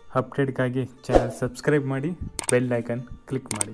ಅಪ್ಡೇಟ್ಗಾಗಿ channel subscribe ಮಾಡಿ, bell icon click ಮಾಡಿ.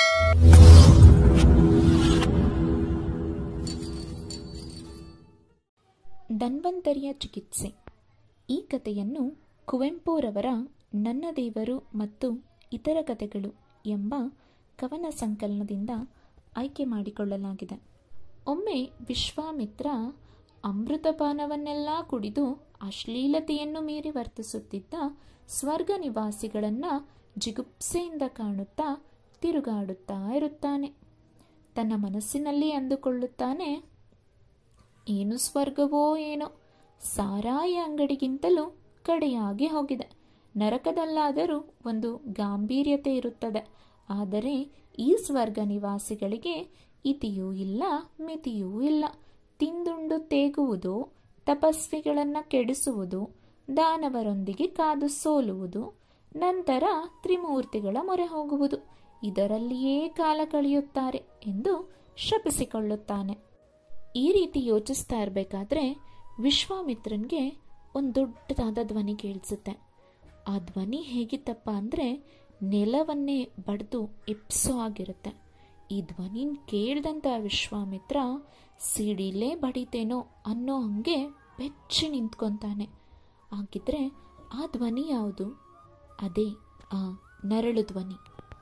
ಧನ್ವಂತರಿಯ ಚಿಕಿತ್ಸೆ. ಈ ಕಥೆಯನ್ನು ಕುವೆಂಪುರವರ ನನ್ನ ದೇವರು ಮತ್ತು ಇತರ ಕಥೆಗಳು ಎಂಬ ಕವನ ಸಂಕಲನದಿಂದ ಆಯ್ಕೆ ಮಾಡಿಕೊಳ್ಳಲಾಗಿದೆ. ಒಮ್ಮೆ ವಿಶ್ವಾಮಿತ್ರ ಅಮೃತಪಾನವನ್ನೆಲ್ಲ ಕುಡಿದು ಅಶ್ಲೀಲತೆಯನ್ನು ಮೀರಿ ವರ್ತಿಸುತ್ತಿದ್ದ ಸ್ವರ್ಗ ನಿವಾಸಿಗಳನ್ನು ಜಿಗುಪ್ಸೆಯಿಂದ ಕಾಣುತ್ತಾ ತಿರುಗಾಡುತ್ತಾ ಇರುತ್ತಾನೆ. ತನ್ನ ಮನಸ್ಸಿನಲ್ಲಿ ಅಂದುಕೊಳ್ಳುತ್ತಾನೆ, ಏನು ಸ್ವರ್ಗವೋ ಏನೋ, ಸಾರಾಯಿ ಅಂಗಡಿಗಿಂತಲೂ ಕಡೆಯಾಗಿ ಹೋಗಿದೆ. ನರಕದಲ್ಲಾದರೂ ಒಂದು ಗಾಂಭೀರ್ಯತೆ ಇರುತ್ತದೆ, ಆದರೆ ಈ ಸ್ವರ್ಗ ನಿವಾಸಿಗಳಿಗೆ ಇತಿಯೂ ಇಲ್ಲ ಮಿತಿಯೂ ಇಲ್ಲ. ತಿಂದುಂಡು ತೇಗುವುದು, ತಪಸ್ವಿಗಳನ್ನು ಕೆಡಿಸುವುದು, ದಾನವರೊಂದಿಗೆ ಕಾದು ಸೋಲುವುದು, ನಂತರ ತ್ರಿಮೂರ್ತಿಗಳ ಮೊರೆ ಹೋಗುವುದು, ಇದರಲ್ಲಿಯೇ ಕಾಲ ಕಳೆಯುತ್ತಾರೆ ಎಂದು ಶಪಿಸಿಕೊಳ್ಳುತ್ತಾನೆ. ಈ ರೀತಿ ಯೋಚಿಸ್ತಾ ಇರಬೇಕಾದ್ರೆ ವಿಶ್ವಾಮಿತ್ರನ್ಗೆ ಒಂದು ದೊಡ್ಡದಾದ ಧ್ವನಿ ಕೇಳಿಸುತ್ತೆ. ಆ ಧ್ವನಿ ಹೇಗಿತ್ತಪ್ಪ ಅಂದರೆ ನೆಲವನ್ನೇ ಬಡಿದು ಎಪ್ಸೋ ಆಗಿರುತ್ತೆ. ಈ ಧ್ವನಿ ಕೇಳಿದಂಥ ವಿಶ್ವಾಮಿತ್ರ ಸಿಡಿಲೇ ಬಡಿತೇನೋ ಅನ್ನೋ ಹಂಗೆ ಬೆಚ್ಚಿ ನಿಂತ್ಕೊತಾನೆ. ಹಾಗಿದ್ರೆ ಆ ಧ್ವನಿ ಯಾವುದು? ಅದೇ ಆ ನರಳು ಧ್ವನಿ.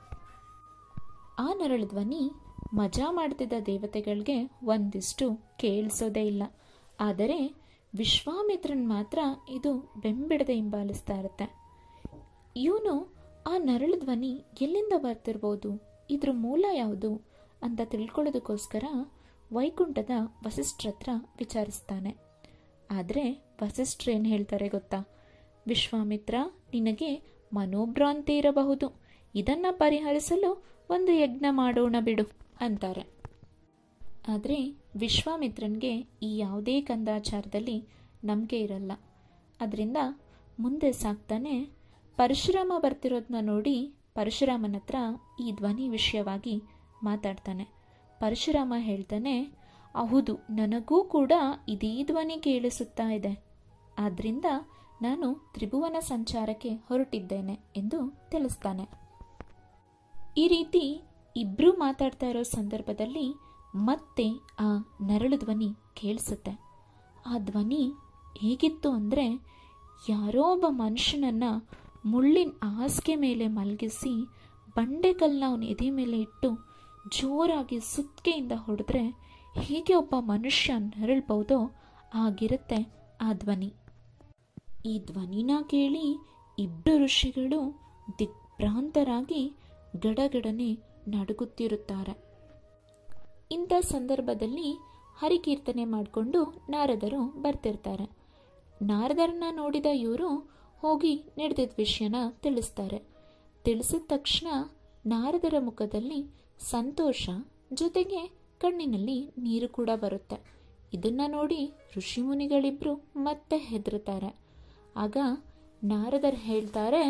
ಆ ನರಳು ಧ್ವನಿ ಮಜಾ ಮಾಡ್ತಿದ್ದ ದೇವತೆಗಳಿಗೆ ಒಂದಿಷ್ಟು ಕೇಳಿಸೋದೇ ಇಲ್ಲ. ಆದರೆ ವಿಶ್ವಾಮಿತ್ರನ್ ಮಾತ್ರ ಇದು ಬೆಂಬಿಡದೆ ಹಿಂಬಾಲಿಸ್ತಾ ಇರುತ್ತೆ. ಇವನು ಆ ನರಳು ಧ್ವನಿ ಎಲ್ಲಿಂದ ಬರ್ತಿರ್ಬೋದು, ಇದ್ರ ಮೂಲ ಯಾವುದು ಅಂತ ತಿಳ್ಕೊಳ್ಳೋದಕ್ಕೋಸ್ಕರ ವೈಕುಂಠದ ವಸಿಷ್ಠರ ಹತ್ರ ವಿಚಾರಿಸ್ತಾನೆ. ಆದರೆ ವಸಿಷ್ಠರು ಏನು ಹೇಳ್ತಾರೆ ಗೊತ್ತಾ? ವಿಶ್ವಾಮಿತ್ರ, ನಿನಗೆ ಮನೋಭ್ರಾಂತಿ ಇರಬಹುದು, ಇದನ್ನು ಪರಿಹರಿಸಲು ಒಂದು ಯಜ್ಞ ಮಾಡೋಣ ಬಿಡು ಅಂತಾರೆ. ಆದರೆ ವಿಶ್ವಾಮಿತ್ರನ್ಗೆ ಈ ಯಾವುದೇ ಕಂದಾಚಾರದಲ್ಲಿ ನಂಬಿಕೆ ಇರಲ್ಲ. ಅದರಿಂದ ಮುಂದೆ ಸಾಕ್ತಾನೆ. ಪರಶುರಾಮ ಬರ್ತಿರೋದನ್ನ ನೋಡಿ ಪರಶುರಾಮನ ಹತ್ರ ಈ ಧ್ವನಿ ವಿಷಯವಾಗಿ ಮಾತಾಡ್ತಾನೆ. ಪರಶುರಾಮ ಹೇಳ್ತಾನೆ, ಹೌದು, ನನಗೂ ಕೂಡ ಇದೇ ಧ್ವನಿ ಕೇಳಿಸುತ್ತಾ ಇದೆ. ಆದ್ದರಿಂದ ನಾನು ತ್ರಿಭುವನ ಸಂಚಾರಕ್ಕೆ ಹೊರಟಿದ್ದೇನೆ ಎಂದು ತಿಳಿಸ್ತಾನೆ. ಈ ರೀತಿ ಇಬ್ರು ಮಾತಾಡ್ತಾ ಇರೋ ಸಂದರ್ಭದಲ್ಲಿ ಮತ್ತೆ ಆ ನರಳು ಧ್ವನಿ ಕೇಳಿಸುತ್ತೆ. ಆ ಧ್ವನಿ ಹೇಗಿತ್ತು ಅಂದರೆ, ಯಾರೋ ಒಬ್ಬ ಮನುಷ್ಯನನ್ನ ಮುಳ್ಳಿನ ಹಾಸಿಗೆ ಮೇಲೆ ಮಲಗಿಸಿ ಬಂಡೆಕಲ್ಲನ್ನ ಅವನ ಎದೆ ಮೇಲೆ ಇಟ್ಟು ಜೋರಾಗಿ ಸುತ್ತಿಗೆಯಿಂದ ಹೊಡೆದ್ರೆ ಹೇಗೆ ಒಬ್ಬ ಮನುಷ್ಯ ನರಳ್ಬಹುದೋ ಆಗಿರುತ್ತೆ ಆ ಧ್ವನಿ. ಈ ಧ್ವನಿನ ಕೇಳಿ ಇಬ್ಬರು ಋಷಿಗಳು ದಿಗ್ಭ್ರಾಂತರಾಗಿ ಗಡಗಡನೆ ನಡುಗುತ್ತಿರುತ್ತಾರೆ. ಇಂಥ ಸಂದರ್ಭದಲ್ಲಿ ಹರಿಕೀರ್ತನೆ ಮಾಡಿಕೊಂಡು ನಾರದರು ಬರ್ತಿರ್ತಾರೆ. ನಾರದರನ್ನ ನೋಡಿದ ಇವರು ಹೋಗಿ ನಡೆದಿದ್ದ ವಿಷಯನ ತಿಳಿಸ್ತಾರೆ. ತಿಳಿಸಿದ ತಕ್ಷಣ ನಾರದರ ಮುಖದಲ್ಲಿ ಸಂತೋಷ ಜೊತೆಗೆ ಕಣ್ಣಿನಲ್ಲಿ ನೀರು ಕೂಡ ಬರುತ್ತೆ. ಇದನ್ನ ನೋಡಿ ಋಷಿಮುನಿಗಳಿಬ್ರು ಮತ್ತೆ ಹೆದರುತ್ತಾರೆ. ಆಗ ನಾರದರು ಹೇಳ್ತಾರೆ,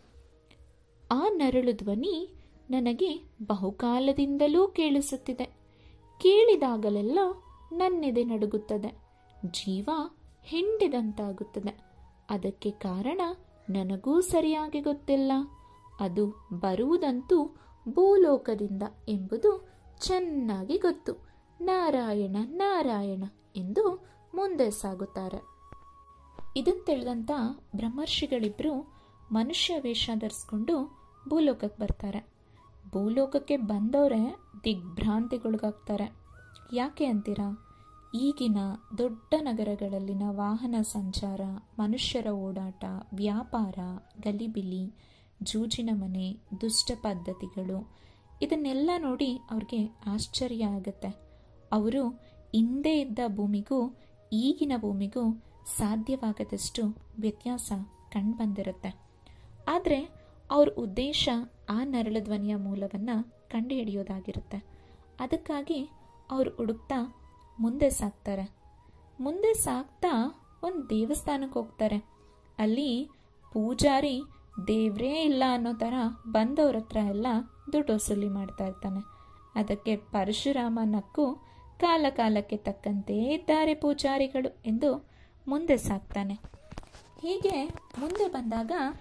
ಆ ನರಳು ಧ್ವನಿ ನನಗೆ ಬಹುಕಾಲದಿಂದಲೂ ಕೇಳಿಸುತ್ತಿದೆ. ಕೇಳಿದಾಗಲೆಲ್ಲ ನನ್ನೆದೆ ನಡುಗುತ್ತದೆ, ಜೀವ ಹಿಂಡಿದಂತಾಗುತ್ತದೆ. ಅದಕ್ಕೆ ಕಾರಣ ನನಗೂ ಸರಿಯಾಗಿ ಗೊತ್ತಿಲ್ಲ. ಅದು ಬರುವುದಂತೂ ಭೂಲೋಕದಿಂದ ಎಂಬುದು ಚೆನ್ನಾಗಿ ಗೊತ್ತು. ನಾರಾಯಣ ನಾರಾಯಣ ಎಂದು ಮುಂದೆ ಸಾಗುತ್ತಾರೆ. ಇದನ್ನು ತಿಳಿದಂಥ ಬ್ರಹ್ಮರ್ಷಿಗಳಿಬ್ರು ಮನುಷ್ಯ ವೇಷ ಧರಿಸ್ಕೊಂಡು ಭೂಲೋಕಕ್ಕೆ ಬರ್ತಾರೆ. ಭೂಲೋಕಕ್ಕೆ ಬಂದವರೇ ದಿಗ್ಭ್ರಾಂತಿಗೊಳಗಾಗ್ತಾರೆ. ಯಾಕೆ ಅಂತೀರಾ? ಈಗಿನ ದೊಡ್ಡ ನಗರಗಳಲ್ಲಿನ ವಾಹನ ಸಂಚಾರ, ಮನುಷ್ಯರ ಓಡಾಟ, ವ್ಯಾಪಾರ, ಗಲಿಬಿಲಿ, ಜೂಜಿನ ಮನೆ, ದುಷ್ಟ ಪದ್ಧತಿಗಳು ಇದನ್ನೆಲ್ಲ ನೋಡಿ ಅವ್ರಿಗೆ ಆಶ್ಚರ್ಯ ಆಗುತ್ತೆ. ಅವರು ಹಿಂದೆ ಇದ್ದ ಭೂಮಿಗೂ ಈಗಿನ ಭೂಮಿಗೂ ಸಾಧ್ಯವಾಗದಷ್ಟು ವ್ಯತ್ಯಾಸ ಕಂಡುಬಂದಿರುತ್ತೆ. ಆದರೆ ಅವ್ರ ಉದ್ದೇಶ ಆ ನರಳು ಧ್ವನಿಯ ಮೂಲವನ್ನು ಕಂಡುಹಿಡಿಯೋದಾಗಿರುತ್ತೆ. ಅದಕ್ಕಾಗಿ ಅವ್ರು ಹುಡುಕ್ತಾ ಮುಂದೆ ಸಾಕ್ತಾರೆ. ಮುಂದೆ ಸಾಕ್ತಾ ಒಂದು ದೇವಸ್ಥಾನಕ್ಕೆ ಹೋಗ್ತಾರೆ. ಅಲ್ಲಿ ಪೂಜಾರಿ ದೇವರೇ ಇಲ್ಲ ಅನ್ನೋ ಥರ ಬಂದವ್ರ ಹತ್ರ ಎಲ್ಲ ದುಡ್ಡು ವಸೂಲಿ ಮಾಡ್ತಾ ಇರ್ತಾನೆ. ಅದಕ್ಕೆ ಪರಶುರಾಮ ನಕ್ಕು ಕಾಲ ಕಾಲಕ್ಕೆ ತಕ್ಕಂತೆ ಇದ್ದಾರೆ ಪೂಜಾರಿಗಳು ಎಂದು ಮುಂದೆ ಸಾಕ್ತಾನೆ. ಹೀಗೆ ಮುಂದೆ ಬಂದಾಗ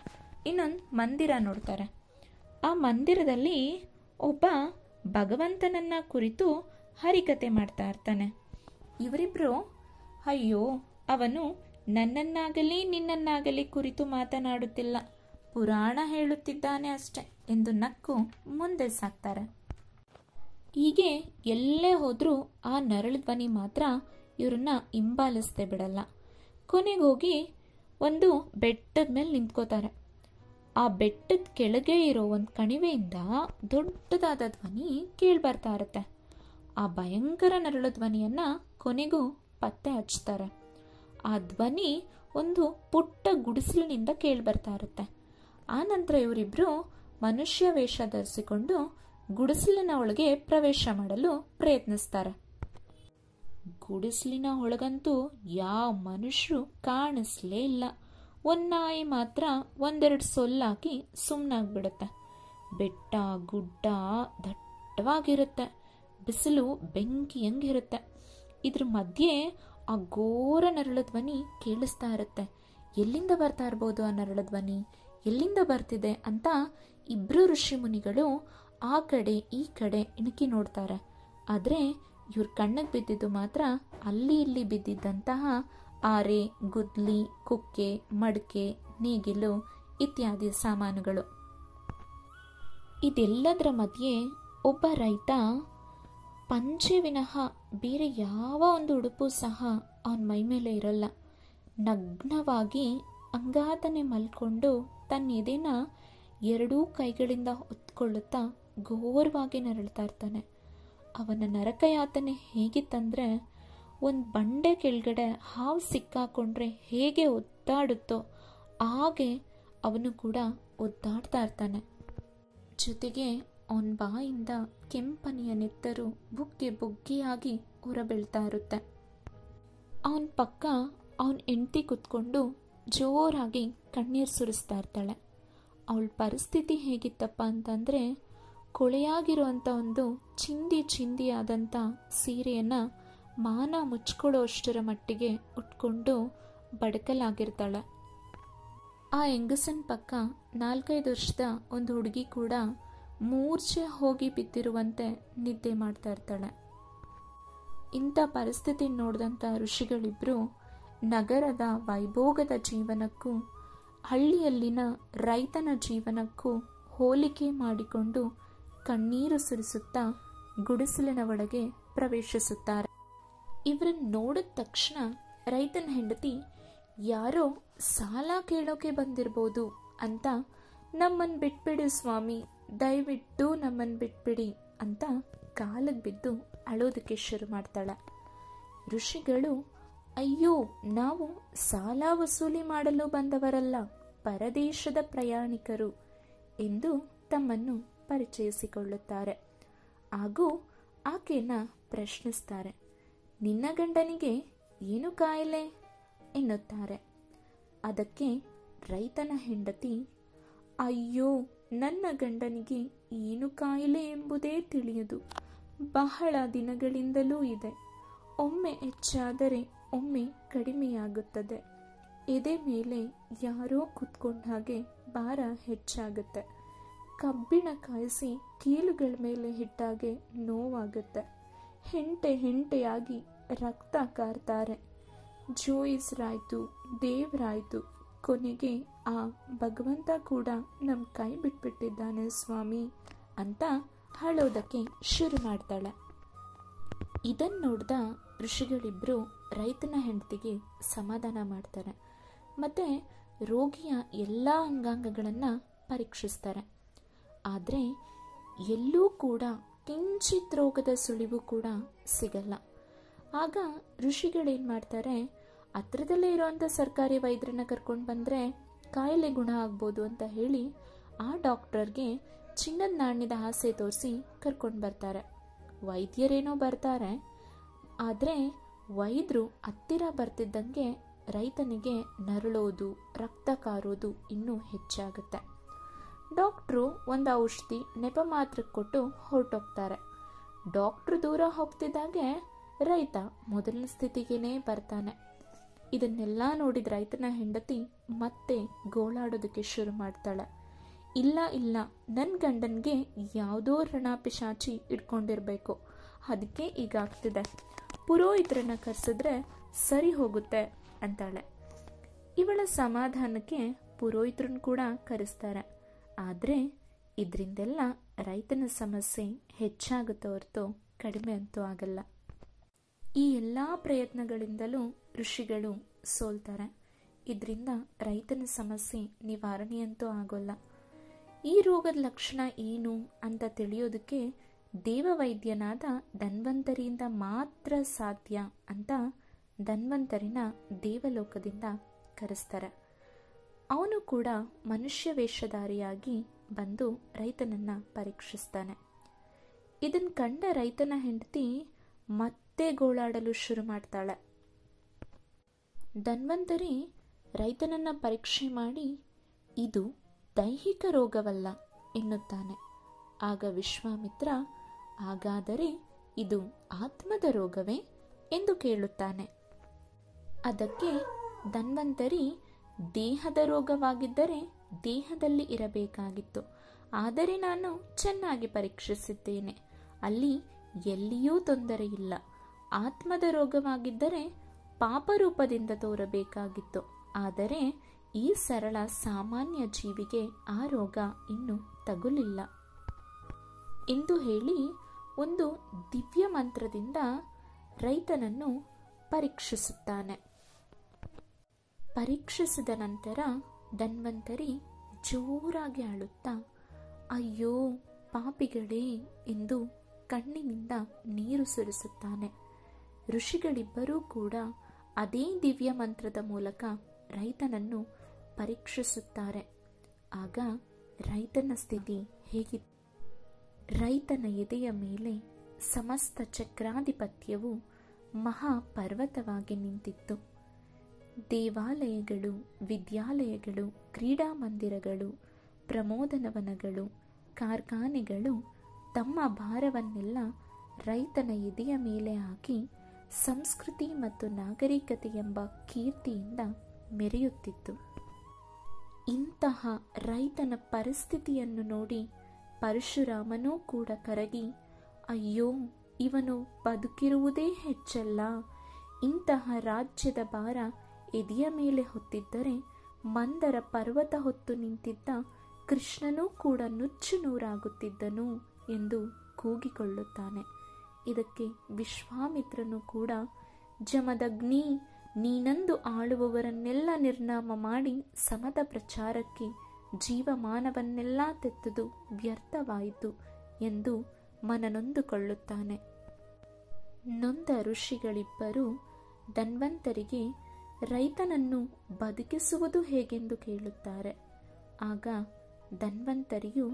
ಇನ್ನೊಂದು ಮಂದಿರ ನೋಡ್ತಾರೆ. ಆ ಮಂದಿರದಲ್ಲಿ ಒಬ್ಬ ಭಗವಂತನನ್ನ ಕುರಿತು ಹರಿಕತೆ ಮಾಡ್ತಾ ಇರ್ತಾನೆ. ಇವರಿಬ್ರು ಅಯ್ಯೋ ಅವನು ನನ್ನನ್ನಾಗಲಿ ನಿನ್ನನ್ನಾಗಲಿ ಕುರಿತು ಮಾತನಾಡುತ್ತಿಲ್ಲ, ಪುರಾಣ ಹೇಳುತ್ತಿದ್ದಾನೆ ಅಷ್ಟೆ ಎಂದು ನಕ್ಕು ಮುಂದೆ ಸಾಕ್ತಾರೆ. ಹೀಗೆ ಎಲ್ಲೇ ಹೋದ್ರೂ ಆ ನರಳ ಧ್ವನಿ ಮಾತ್ರ ಇವ್ರನ್ನ ಹಿಂಬಾಲಿಸದೆ ಬಿಡಲ್ಲ. ಕೊನೆಗೋಗಿ ಒಂದು ಬೆಟ್ಟದ ಮೇಲೆ ನಿಂತ್ಕೋತಾರೆ. ಆ ಬೆಟ್ಟದ ಕೆಳಗೆ ಇರೋ ಒಂದು ಕಣಿವೆಯಿಂದ ದೊಡ್ಡದಾದ ಧ್ವನಿ ಕೇಳ್ಬರ್ತಾ ಇರುತ್ತೆ. ಆ ಭಯಂಕರ ನರಳ ಧ್ವನಿಯನ್ನ ಕೊನೆಗೂ ಪತ್ತೆ ಹಚ್ತಾರೆ. ಆ ಧ್ವನಿ ಒಂದು ಪುಟ್ಟ ಗುಡಿಸಲಿನಿಂದ ಕೇಳ್ಬರ್ತಾ ಇರುತ್ತೆ. ಆ ನಂತರ ಇವರಿಬ್ರು ಮನುಷ್ಯ ವೇಷ ಧರಿಸಿಕೊಂಡು ಗುಡಿಸಲಿನ ಒಳಗೆ ಪ್ರವೇಶ ಮಾಡಲು ಪ್ರಯತ್ನಿಸ್ತಾರೆ. ಗುಡಿಸಲಿನ ಒಳಗಂತೂ ಯಾವ ಮನುಷ್ಯರು ಕಾಣಿಸ್ಲೇ ಇಲ್ಲ. ಒಂದು ನಾಯಿ ಮಾತ್ರ ಒಂದೆರಡು ಸೊಲ್ಲಾಕಿ ಸುಮ್ಮನಾಗ್ಬಿಡುತ್ತೆ. ಬೆಟ್ಟ ಗುಡ್ಡ ದಟ್ಟವಾಗಿರುತ್ತೆ, ಬಿಸಿಲು ಬೆಂಕಿ ಹಂಗಿರುತ್ತೆ. ಇದ್ರ ಮಧ್ಯೆ ಆ ಘೋರ ನರಳ ಧ್ವನಿ ಕೇಳಿಸ್ತಾ ಇರುತ್ತೆ. ಎಲ್ಲಿಂದ ಬರ್ತಾ ಇರ್ಬೋದು ಆ ನರಳ ಧ್ವನಿ, ಎಲ್ಲಿಂದ ಬರ್ತಿದೆ ಅಂತ ಇಬ್ರು ಋಷಿ ಮುನಿಗಳು ಆ ಕಡೆ ಈ ಕಡೆ ಇಣುಕಿ ನೋಡ್ತಾರೆ. ಆದರೆ ಇವ್ರ ಕಣ್ಣಿಗೆ ಬಿದ್ದಿದ್ದು ಮಾತ್ರ ಅಲ್ಲಿ ಇಲ್ಲಿ ಬಿದ್ದಿದ್ದಂತಹ ಆರೆ, ಗುದ್ಲಿ, ಕುಕ್ಕೆ, ಮಡಕೆ, ನೇಗಿಲು ಇತ್ಯಾದಿ ಸಾಮಾನುಗಳು. ಇದೆಲ್ಲದರ ಮಧ್ಯೆ ಒಬ್ಬ ರೈತ ಪಂಚೆ ವಿನಃ ಬೇರೆ ಯಾವ ಒಂದು ಉಡುಪು ಸಹ ಅವನ ಮೈ ಮೇಲೆ ಇರಲ್ಲ. ನಗ್ನವಾಗಿ ಅಂಗಾತನೆ ಮಲ್ಕೊಂಡು ತನ್ನ ಎದೆನ ಎರಡೂ ಕೈಗಳಿಂದ ಹೊತ್ಕೊಳ್ಳುತ್ತಾ ಘೋರವಾಗಿ ನರಳ್ತಾ ಇರ್ತಾನೆ. ಅವನ ನರಕಯಾತನೆ ಹೇಗಿತ್ತಂದ್ರೆ, ಒಂದು ಬಂಡೆ ಕೆಳಗಡೆ ಹಾವು ಸಿಕ್ಕಾಕೊಂಡ್ರೆ ಹೇಗೆ ಒದ್ದಾಡುತ್ತೋ ಹಾಗೆ ಅವನು ಕೂಡ ಒದ್ದಾಡ್ತಾ ಇರ್ತಾನೆ. ಜೊತೆಗೆ ಅವನ ಬಾಯಿಂದ ಕೆಂಪನೆಯ ನೆತ್ತರು ಬುಗ್ಗೆ ಬುಗ್ಗಿಯಾಗಿ ಹೊರಬೀಳ್ತಾ ಇರುತ್ತೆ. ಅವನ ಪಕ್ಕ ಅವನ ಹೆಂಡತಿ ಕುತ್ಕೊಂಡು ಜೋರಾಗಿ ಕಣ್ಣೀರು ಸುರಿಸ್ತಾ ಇರ್ತಾಳೆ. ಅವಳ ಪರಿಸ್ಥಿತಿ ಹೇಗಿತ್ತಪ್ಪ ಅಂತಂದರೆ, ಕೊಳೆಯಾಗಿರುವಂಥ ಒಂದು ಚಿಂದಿಯಾದಂಥ ಸೀರೆಯನ್ನು ಮಾನ ಮುಚ್ಕೊಳ್ಳೋ ಅಷ್ಟರ ಮಟ್ಟಿಗೆ ಉಟ್ಕೊಂಡು ಬಡಕಲಾಗಿರ್ತಾಳೆ. ಆ ಹೆಂಗಸನ ಪಕ್ಕ 4-5 ವರ್ಷದ ಒಂದು ಹುಡುಗಿ ಕೂಡ ಮೂರ್ಛೆ ಹೋಗಿ ಬಿದ್ದಿರುವಂತೆ ನಿದ್ದೆ ಮಾಡ್ತಾ ಇರ್ತಾಳೆ. ಇಂಥ ಪರಿಸ್ಥಿತಿ ನೋಡಿದಂಥ ಋಷಿಗಳಿಬ್ರು ನಗರದ ವೈಭೋಗದ ಜೀವನಕ್ಕೂ ಹಳ್ಳಿಯಲ್ಲಿನ ರೈತನ ಜೀವನಕ್ಕೂ ಹೋಲಿಕೆ ಮಾಡಿಕೊಂಡು ಕಣ್ಣೀರು ಸುರಿಸುತ್ತಾ ಗುಡಿಸಲಿನ ಒಳಗೆ ಪ್ರವೇಶಿಸುತ್ತಾರೆ. ಇವರನ್ನು ನೋಡಿದ ತಕ್ಷಣ ರೈತನ ಹೆಂಡತಿ ಯಾರೋ ಸಾಲ ಕೇಳೋಕೆ ಬಂದಿರ್ಬೋದು ಅಂತ, ನಮ್ಮನ್ನು ಬಿಟ್ಬಿಡಿ ಸ್ವಾಮಿ, ದಯವಿಟ್ಟು ನಮ್ಮನ್ನು ಬಿಟ್ಬಿಡಿ ಅಂತ ಕಾಲಿಗೆ ಬಿದ್ದು ಅಳೋದಕ್ಕೆ ಶುರು ಮಾಡ್ತಾಳೆ. ಋಷಿಗಳು, ಅಯ್ಯೋ ನಾವು ಸಾಲ ವಸೂಲಿ ಮಾಡಲು ಬಂದವರಲ್ಲ, ಪರದೇಶದ ಪ್ರಯಾಣಿಕರು ಎಂದು ತಮ್ಮನ್ನು ಪರಿಚಯಿಸಿಕೊಳ್ಳುತ್ತಾರೆ. ಹಾಗೂ ಆಕೆನ ಪ್ರಶ್ನಿಸ್ತಾರೆ. ನಿನ್ನ ಗಂಡನಿಗೆ ಏನು ಕಾಯಿಲೆ ಎನ್ನುತ್ತಾರೆ. ಅದಕ್ಕೆ ರೈತನ ಹೆಂಡತಿ, ಅಯ್ಯೋ ನನ್ನ ಗಂಡನಿಗೆ ಏನು ಕಾಯಿಲೆ ಎಂಬುದೇ ತಿಳಿಯದು, ಬಹಳ ದಿನಗಳಿಂದಲೂ ಇದೆ. ಒಮ್ಮೆ ಹೆಚ್ಚಾದರೆ ಒಮ್ಮೆ ಕಡಿಮೆಯಾಗುತ್ತದೆ. ಎದೆ ಮೇಲೆ ಯಾರೋ ಕುತ್ಕೊಂಡ ಹಾಗೆ ಭಾರ ಹೆಚ್ಚಾಗುತ್ತೆ. ಕಬ್ಬಿಣ ಕಾಯಿಸಿ ಕೀಲುಗಳ ಮೇಲೆ ಇಟ್ಟಾಗೆ ನೋವಾಗುತ್ತೆ. ಹೆಂಟೆಯಾಗಿ ರಕ್ತ ಕಾರ್ತಾರೆ. ಜೋಯಿಸ್ರಾಯ್ತು, ದೇವ್ರಾಯ್ತು, ಕೊನೆಗೆ ಆ ಭಗವಂತ ಕೂಡ ನಮ್ಮ ಕೈ ಬಿಟ್ಬಿಟ್ಟಿದ್ದಾನೆ ಸ್ವಾಮಿ ಅಂತ ಅಳೋದಕ್ಕೆ ಶುರು ಮಾಡ್ತಾಳೆ. ಇದನ್ನು ನೋಡ್ದ ಋಷಿಗಳಿಬ್ರು ರೈತನ ಹೆಂಡತಿಗೆ ಸಮಾಧಾನ ಮಾಡ್ತಾರೆ. ಮತ್ತು ರೋಗಿಯ ಎಲ್ಲ ಅಂಗಾಂಗಗಳನ್ನು ಪರೀಕ್ಷಿಸ್ತಾರೆ. ಆದರೆ ಎಲ್ಲೂ ಕೂಡ ಕಿಂಚಿತ್ ರೋಗದ ಸುಳಿವು ಕೂಡ ಸಿಗಲ್ಲ. ಆಗ ಋಷಿಗಳೇನು ಮಾಡ್ತಾರೆ, ಹತ್ರದಲ್ಲೇ ಇರೋವಂಥ ಸರ್ಕಾರಿ ವೈದ್ಯರನ್ನ ಕರ್ಕೊಂಡು ಬಂದರೆ ಕಾಯಿಲೆ ಗುಣ ಆಗ್ಬೋದು ಅಂತ ಹೇಳಿ ಆ ಡಾಕ್ಟರ್ಗೆ ಚಿನ್ನದ ನಾಣ್ಯದ ಆಸೆ ತೋರಿಸಿ ಕರ್ಕೊಂಡು ಬರ್ತಾರೆ. ವೈದ್ಯರೇನೋ ಬರ್ತಾರೆ, ಆದರೆ ವೈದ್ಯರು ಹತ್ತಿರ ಬರ್ತಿದ್ದಂಗೆ ರೈತನಿಗೆ ನರಳೋದು, ರಕ್ತ ಕಾರೋದು ಇನ್ನೂ ಹೆಚ್ಚಾಗುತ್ತೆ. ಡಾಕ್ಟ್ರು ಒಂದು ಔಷಧಿ ನೆಪ ಮಾತ್ರ ಕೊಟ್ಟು ಹೊರಟೋಗ್ತಾರೆ. ಡಾಕ್ಟ್ರು ದೂರ ಹೋಗ್ತಿದ್ದಾಗೆ ರೈತ ಮೊದಲಿನ ಸ್ಥಿತಿಗೇನೆ ಬರ್ತಾನೆ. ಇದನ್ನೆಲ್ಲ ನೋಡಿದ ರೈತನ ಹೆಂಡತಿ ಮತ್ತೆ ಗೋಳಾಡೋದಕ್ಕೆ ಶುರು ಮಾಡ್ತಾಳೆ. ಇಲ್ಲ ಇಲ್ಲ, ನನ್ನ ಗಂಡನಿಗೆ ಯಾವುದೋ ರಣಪಿಶಾಚಿ ಇಟ್ಕೊಂಡಿರ್ಬೇಕು, ಅದಕ್ಕೆ ಈಗಾಗ್ತಿದೆ. ಪುರೋಹಿತರನ್ನ ಕರೆಸಿದ್ರೆ ಸರಿ ಹೋಗುತ್ತೆ ಅಂತಾಳೆ. ಇವಳ ಸಮಾಧಾನಕ್ಕೆ ಪುರೋಹಿತರನ್ನು ಕೂಡ ಕರೆಸ್ತಾರೆ. ಆದರೆ ಇದರಿಂದೆಲ್ಲ ರೈತನ ಸಮಸ್ಯೆ ಹೆಚ್ಚಾಗುತ್ತೆ ಹೊರತು ಕಡಿಮೆ ಅಂತೂ ಆಗಲ್ಲ. ಈ ಎಲ್ಲ ಪ್ರಯತ್ನಗಳಿಂದಲೂ ಋಷಿಗಳು ಸೋಲ್ತಾರೆ. ಇದರಿಂದ ರೈತನ ಸಮಸ್ಯೆ ನಿವಾರಣೆಯಂತೂ ಆಗೋಲ್ಲ. ಈ ರೋಗದ ಲಕ್ಷಣ ಏನು ಅಂತ ತಿಳಿಯೋದಕ್ಕೆ ದೇವವೈದ್ಯನಾದ ಧನ್ವಂತರಿಯಿಂದ ಮಾತ್ರ ಸಾಧ್ಯ ಅಂತ ಧನ್ವಂತರಿನ ದೇವಲೋಕದಿಂದ ಕರೆಸ್ತಾರೆ. ಅವನು ಕೂಡ ಮನುಷ್ಯ ವೇಷಧಾರಿಯಾಗಿ ಬಂದು ರೈತನನ್ನ ಪರೀಕ್ಷಿಸ್ತಾನೆ. ಇದನ್ನು ಕಂಡ ರೈತನ ಹೆಂಡತಿ ಮತ್ತೆ ಗೋಳಾಡಲು ಶುರು ಮಾಡ್ತಾಳೆ. ಧನ್ವಂತರಿ ರೈತನನ್ನ ಪರೀಕ್ಷೆ ಮಾಡಿ ಇದು ದೈಹಿಕ ರೋಗವಲ್ಲ ಎನ್ನುತ್ತಾನೆ. ಆಗ ವಿಶ್ವಾಮಿತ್ರ, ಹಾಗಾದರೆ ಇದು ಆತ್ಮದ ರೋಗವೇ ಎಂದು ಕೇಳುತ್ತಾನೆ. ಅದಕ್ಕೆ ಧನ್ವಂತರಿ, ದೇಹದ ರೋಗವಾಗಿದ್ದರೆ ದೇಹದಲ್ಲಿ ಇರಬೇಕಾಗಿತ್ತು, ಆದರೆ ನಾನು ಚೆನ್ನಾಗಿ ಪರೀಕ್ಷಿಸಿದ್ದೇನೆ, ಅಲ್ಲಿ ಎಲ್ಲಿಯೂ ತೊಂದರೆ ಇಲ್ಲ. ಆತ್ಮದ ರೋಗವಾಗಿದ್ದರೆ ಪಾಪರೂಪದಿಂದ ತೋರಬೇಕಾಗಿತ್ತು, ಆದರೆ ಈ ಸರಳ ಸಾಮಾನ್ಯ ಜೀವಿಗೆ ಆ ರೋಗ ಇನ್ನೂ ತಗುಲಿಲ್ಲ ಎಂದು ಹೇಳಿ ಒಂದು ದಿವ್ಯ ಮಂತ್ರದಿಂದ ರೈತನನ್ನು ಪರೀಕ್ಷಿಸುತ್ತಾನೆ. ಪರೀಕ್ಷಿಸಿದ ನಂತರ ಧನ್ವಂತರಿ ಜೋರಾಗಿ ಅಳುತ್ತಾ, ಅಯ್ಯೋ ಪಾಪಿಗಳೇ ಎಂದು ಕಣ್ಣಿನಿಂದ ನೀರು ಸುರಿಸುತ್ತಾನೆ. ಋಷಿಗಳಿಬ್ಬರೂ ಕೂಡ ಅದೇ ದಿವ್ಯ ಮಂತ್ರದ ಮೂಲಕ ರೈತನನ್ನು ಪರೀಕ್ಷಿಸುತ್ತಾರೆ. ಆಗ ರೈತನ ಸ್ಥಿತಿ ಹೇಗಿತ್ತು? ರೈತನ ಎದೆಯ ಮೇಲೆ ಸಮಸ್ತ ಚಕ್ರಾಧಿಪತ್ಯವು ಮಹಾಪರ್ವತವಾಗಿ ನಿಂತಿತ್ತು. ದೇವಾಲಯಗಳು, ವಿದ್ಯಾಲಯಗಳು, ಕ್ರೀಡಾ ಮಂದಿರಗಳು, ಪ್ರಮೋದನವನಗಳು, ಕಾರ್ಖಾನೆಗಳು ತಮ್ಮ ಭಾರವನ್ನೆಲ್ಲ ರೈತನ ಎದೆಯ ಮೇಲೆ ಹಾಕಿ ಸಂಸ್ಕೃತಿ ಮತ್ತು ನಾಗರಿಕತೆ ಎಂಬ ಕೀರ್ತಿಯಿಂದ ಮೆರೆಯುತ್ತಿತ್ತು. ಇಂತಹ ರೈತನ ಪರಿಸ್ಥಿತಿಯನ್ನು ನೋಡಿ ಪರಶುರಾಮನೂ ಕೂಡ ಕರಗಿ, ಅಯ್ಯೋ ಇವನು ಬದುಕಿರುವುದೇ ಹೆಚ್ಚಲ್ಲ, ಇಂತಹ ರಾಜ್ಯದ ಭಾರ ಎದೆಯ ಮೇಲೆ ಹೊತ್ತಿದ್ದರೆ ಮಂದರ ಪರ್ವತ ಹೊತ್ತು ನಿಂತಿದ್ದ ಕೃಷ್ಣನೂ ಕೂಡ ನುಚ್ಚು ನೂರಾಗುತ್ತಿದ್ದನು ಎಂದು ಕೂಗಿಕೊಳ್ಳುತ್ತಾನೆ. ಇದಕ್ಕೆ ವಿಶ್ವಾಮಿತ್ರನು ಕೂಡ, ಜಮದಗ್ನಿ, ನೀನಂದು ಆಳುವವರನ್ನೆಲ್ಲ ನಿರ್ನಾಮ ಮಾಡಿ ಸಮದ ಪ್ರಚಾರಕ್ಕೆ ಜೀವಮಾನವನ್ನೆಲ್ಲ ತೆತ್ತುದು ವ್ಯರ್ಥವಾಯಿತು ಎಂದು ಮನನೊಂದುಕೊಳ್ಳುತ್ತಾನೆ. ನೊಂದ ಋಷಿಗಳಿಬ್ಬರು ಧನ್ವಂತರಿಗೆ ರೈತನನ್ನು ಬದುಕಿಸುವುದು ಹೇಗೆಂದು ಕೇಳುತ್ತಾರೆ. ಆಗ ಧನ್ವಂತರಿಯು,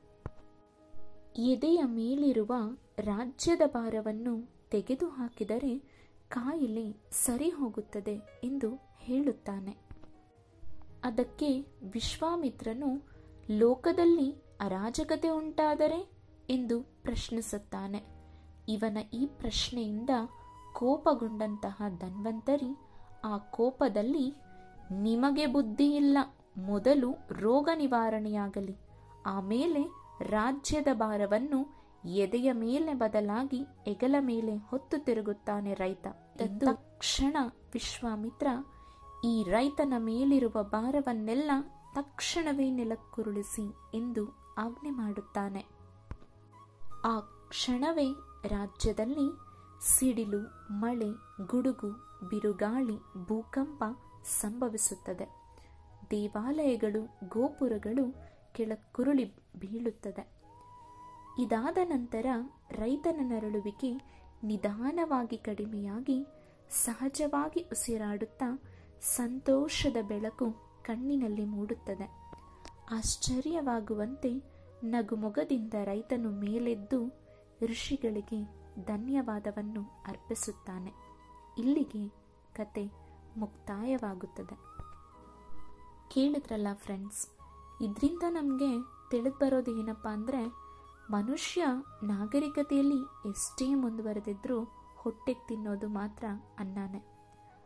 ಎದೆಯ ಮೇಲಿರುವ ರಾಜ್ಯದ ಭಾರವನ್ನು ತೆಗೆದುಹಾಕಿದರೆ ಕಾಯಿಲೆ ಸರಿ ಹೋಗುತ್ತದೆ ಎಂದು ಹೇಳುತ್ತಾನೆ. ಅದಕ್ಕೆ ವಿಶ್ವಾಮಿತ್ರನು, ಲೋಕದಲ್ಲಿ ಅರಾಜಕತೆ ಉಂಟಾದರೆ ಎಂದು ಪ್ರಶ್ನಿಸುತ್ತಾನೆ. ಇವನ ಈ ಪ್ರಶ್ನೆಯಿಂದ ಕೋಪಗೊಂಡಂತಹ ಧನ್ವಂತರಿ ಆ ಕೋಪದಲ್ಲಿ, ನಿಮಗೆ ಬುದ್ಧಿ ಇಲ್ಲ, ಮೊದಲು ರೋಗ ನಿವಾರಣೆಯಾಗಲಿ, ಆಮೇಲೆ ರಾಜ್ಯದ ಭಾರವನ್ನು ಎದೆಯ ಮೇಲೆ ಬದಲಾಗಿ ಹೆಗಲ ಮೇಲೆ ಹೊತ್ತು ತಿರುಗುತ್ತಾನೆ ರೈತ ಎಂದು ತಕ್ಷಣ ವಿಶ್ವಾಮಿತ್ರ ಈ ರೈತನ ಮೇಲಿರುವ ಭಾರವನ್ನೆಲ್ಲ ತಕ್ಷಣವೇ ನೆಲಕ್ಕುರುಳಿಸಿ ಎಂದು ಆಜ್ಞೆ ಮಾಡುತ್ತಾನೆ. ಆ ಕ್ಷಣವೇ ರಾಜ್ಯದಲ್ಲಿ ಸಿಡಿಲು, ಮಳೆ, ಗುಡುಗು, ಬಿರುಗಾಳಿ, ಭೂಕಂಪ ಸಂಭವಿಸುತ್ತದೆ. ದೇವಾಲಯಗಳು, ಗೋಪುರಗಳು ಕೆಳಕ್ಕುರುಳಿ ಬೀಳುತ್ತದೆ. ಇದಾದ ನಂತರ ರೈತನ ನರಳುವಿಕೆ ನಿಧಾನವಾಗಿ ಕಡಿಮೆಯಾಗಿ ಸಹಜವಾಗಿ ಉಸಿರಾಡುತ್ತಾ ಸಂತೋಷದ ಬೆಳಕು ಕಣ್ಣಿನಲ್ಲಿ ಮೂಡುತ್ತದೆ. ಆಶ್ಚರ್ಯವಾಗುವಂತೆ ನಗುಮೊಗದಿಂದ ರೈತನು ಮೇಲೆದ್ದು ಋಷಿಗಳಿಗೆ ಧನ್ಯವಾದವನ್ನು ಅರ್ಪಿಸುತ್ತಾನೆ. ಇಲ್ಲಿಗೆ ಕತೆ ಮುಕ್ತಾಯವಾಗುತ್ತದೆ. ಕೇಳಿದ್ರಲ್ಲ ಫ್ರೆಂಡ್ಸ್, ಇದರಿಂದ ನಮಗೆ ತಿಳಿದು ಬರೋದು ಏನಪ್ಪ ಅಂದರೆ, ಮನುಷ್ಯ ನಾಗರಿಕತೆಯಲ್ಲಿ ಎಷ್ಟೇ ಮುಂದುವರೆದಿದ್ರೂ ಹೊಟ್ಟೆಗೆ ತಿನ್ನೋದು ಮಾತ್ರ ಅನ್ನನೇ.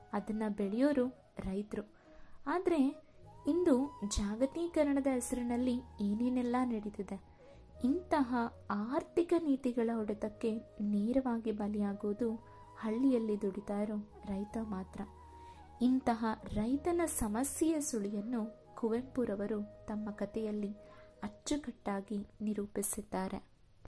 ಅದನ್ನು ಬೆಳೆಯೋರು ರೈತರು. ಆದರೆ ಇಂದು ಜಾಗತೀಕರಣದ ಹೆಸರಿನಲ್ಲಿ ಏನೇನೆಲ್ಲ ನಡೀತಿದೆ. ಇಂತಹ ಆರ್ಥಿಕ ನೀತಿಗಳ ಹೊಡೆತಕ್ಕೆ ನೇರವಾಗಿ ಬಲಿಯಾಗೋದು ಹಳ್ಳಿಯಲ್ಲಿ ದುಡಿತಾ ಇರೋ ರೈತ ಮಾತ್ರ. ಇಂತಹ ರೈತನ ಸಮಸ್ಯೆಯ ಸುಳಿಯನ್ನು ಕುವೆಂಪುರವರು ತಮ್ಮ ಕಥೆಯಲ್ಲಿ ಅಚ್ಚುಕಟ್ಟಾಗಿ ನಿರೂಪಿಸಿದ್ದಾರೆ.